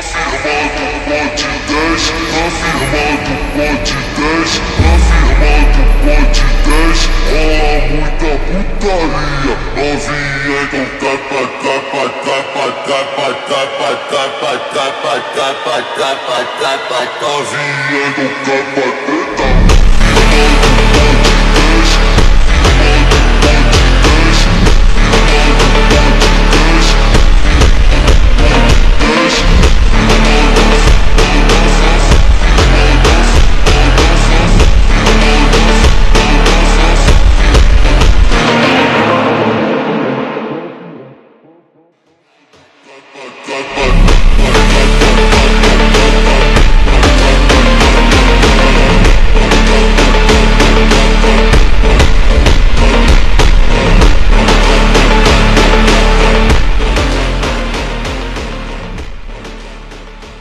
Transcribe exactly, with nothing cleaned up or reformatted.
pode dez, afirmado pode dez, afirmado pode dez, rola muita putaria, novinha então capa, capa, capa, capa, capa, capa, capa, capa, capa, capa, novinha então capa, teta.